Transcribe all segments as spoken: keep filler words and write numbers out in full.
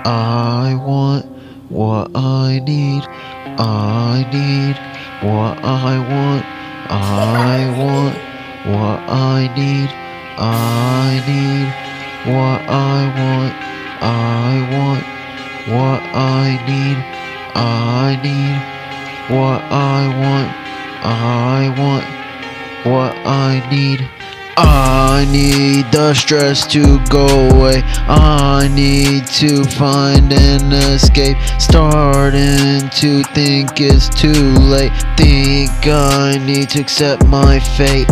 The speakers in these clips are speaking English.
I want what I need. I need what I want. I want what I need. I need what I want. I want what I need. I need what I want. I want what I need. I need the stress to go away. I need to find an escape. Starting to think it's too late. Think I need to accept my fate.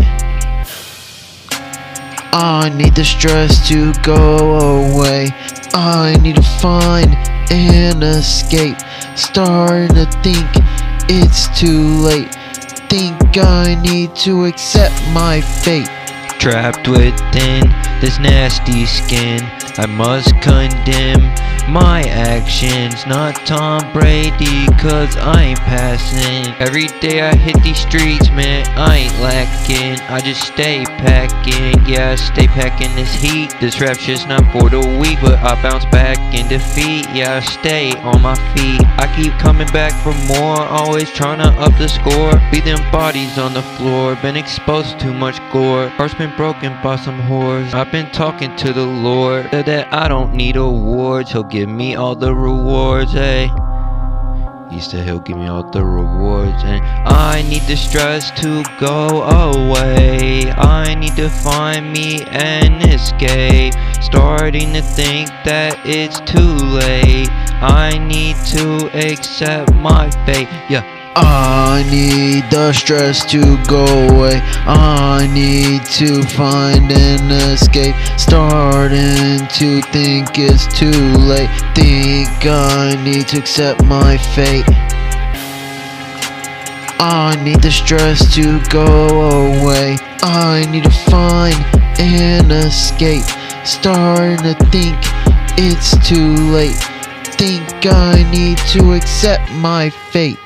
I need the stress to go away. I need to find an escape. Starting to think it's too late. Think I need to accept my fate. Trapped within this nasty skin, I must condemn my actions. Not Tom Brady, cause I ain't passing. Every day I hit these streets, man, I ain't lacking. I just stay packing, yeah, I stay packing this heat. This rap's just not for the weak, but I bounce back in defeat. Yeah, I stay on my feet. I keep coming back for more, always trying to up the score. Be them bodies on the floor, been exposed to too much gore. Heart's been broken by some whores. I've been talking to the Lord, said that I don't need awards, he'll give me all the rewards, hey. He said he'll give me all the rewards, and I need the stress to go away. I need to find me an escape. Starting to think that it's too late. I need to accept my fate, yeah. I need the stress to go away. I need to find an escape. Starting to think it's too late. Think I need to accept my fate. I need the stress to go away. I need to find an escape. Starting to think it's too late. Think I need to accept my fate.